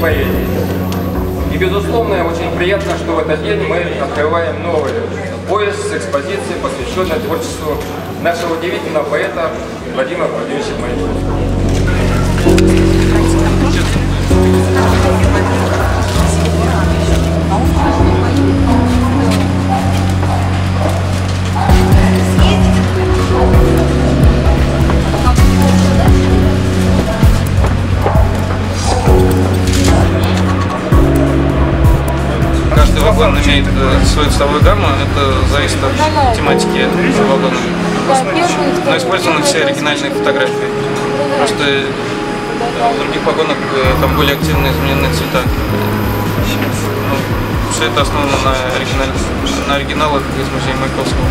поэзии. И, безусловно, очень приятно, что в этот день мы открываем новый пояс с экспозицией, посвященной творчеству нашего удивительного поэта Владимира Владимировича Маяковского. Каждый вагон имеет свою цветовую гамму, это зависит от тематики вагона. Но использованы все оригинальные фотографии. Просто в других вагонах там более активно изменены цвета. Все это основано на оригиналах из музея Маяковского.